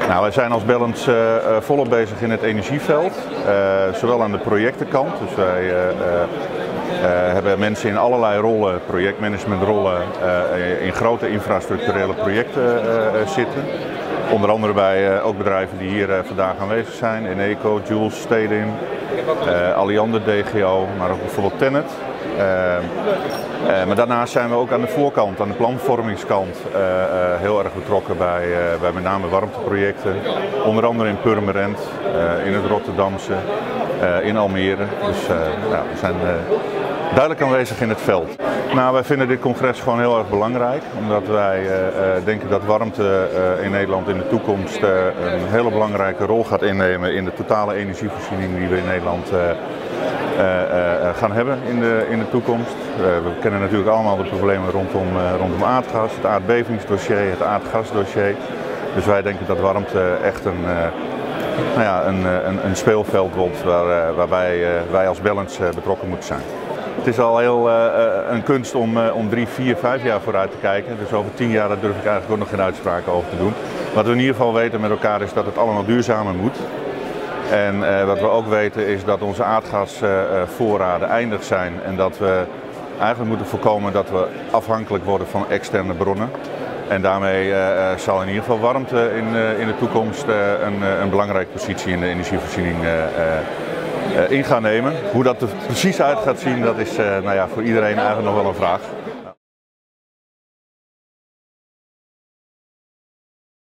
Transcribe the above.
Nou, wij zijn als Bellens volop bezig in het energieveld, zowel aan de projectenkant. Dus wij hebben mensen in allerlei rollen, projectmanagementrollen, in grote infrastructurele projecten zitten. Onder andere bij ook bedrijven die hier vandaag aanwezig zijn, Eneco, Jules, Stedin, Alliander DGO, maar ook bijvoorbeeld Tennet. Maar daarnaast zijn we ook aan de voorkant, aan de planvormingskant, heel erg betrokken bij met name warmteprojecten. Onder andere in Purmerend, in het Rotterdamse, in Almere. Dus we zijn duidelijk aanwezig in het veld. Nou, wij vinden dit congres gewoon heel erg belangrijk, omdat wij denken dat warmte in Nederland in de toekomst een hele belangrijke rol gaat innemen in de totale energievoorziening die we in Nederland gaan hebben in de toekomst. We kennen natuurlijk allemaal de problemen rondom aardgas, het aardbevingsdossier, het aardgasdossier. Dus wij denken dat warmte echt een speelveld wordt waarbij wij als Bellens betrokken moeten zijn. Het is al heel een kunst om 3, 4, 5 jaar vooruit te kijken. Dus over 10 jaar daar durf ik eigenlijk ook nog geen uitspraken over te doen. Wat we in ieder geval weten met elkaar is dat het allemaal duurzamer moet. En wat we ook weten is dat onze aardgasvoorraden eindig zijn en dat we eigenlijk moeten voorkomen dat we afhankelijk worden van externe bronnen. En daarmee zal in ieder geval warmte in de toekomst een belangrijke positie in de energievoorziening in gaan nemen. Hoe dat er precies uit gaat zien, dat is voor iedereen eigenlijk nog wel een vraag.